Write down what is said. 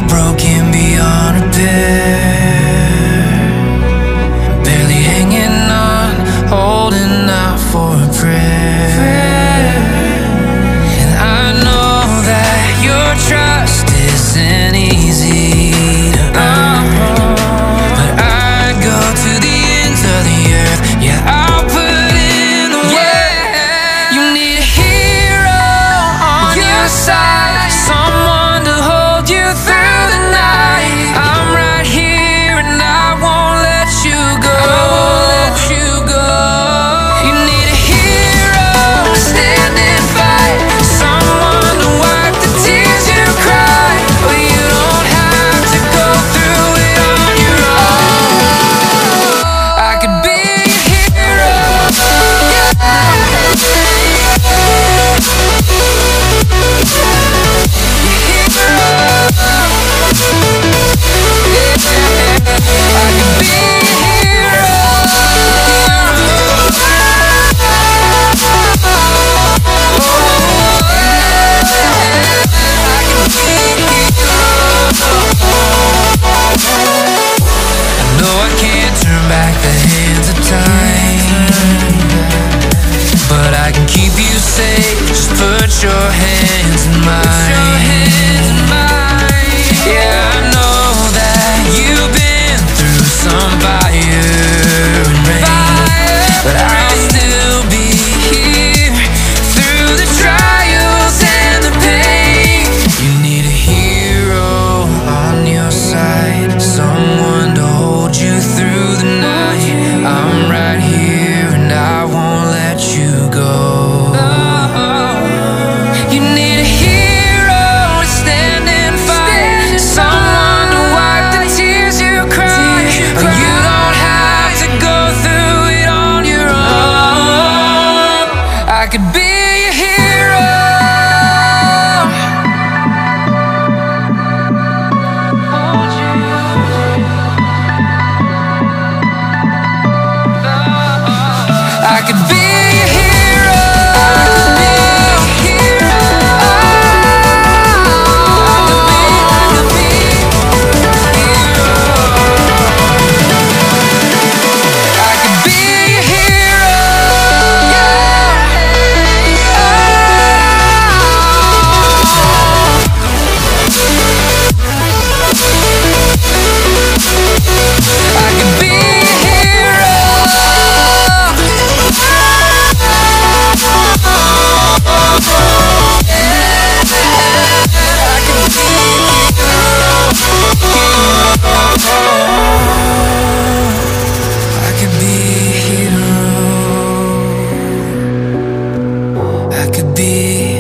feel broken beyond repair, barely hanging on, holding out for a prayer. And I know that your trust isn't easy to earn, but I'd go to the ends of the earth. Yeah, I'll put in the work. You need a hero on your side, someone to hold you through the night. I'm right here and I won't let you go. You need a hero to stand and fight, someone to wipe the tears you cry. But you don't have to go through it on your own. I could be your hero. Back the hands of time, but I can keep you safe. Just put your hands in mine. Yeah, I know that you've been through some fire and rain, but I'll still be here through the trials and the pain. You need a hero on your side, someone to hold you through the night. I'm right here and I won't let you go. You need a hero to stand and fight, someone to wipe the tears you cry. You don't have to go through it on your own. I could be your hero. I could be your hero. I could be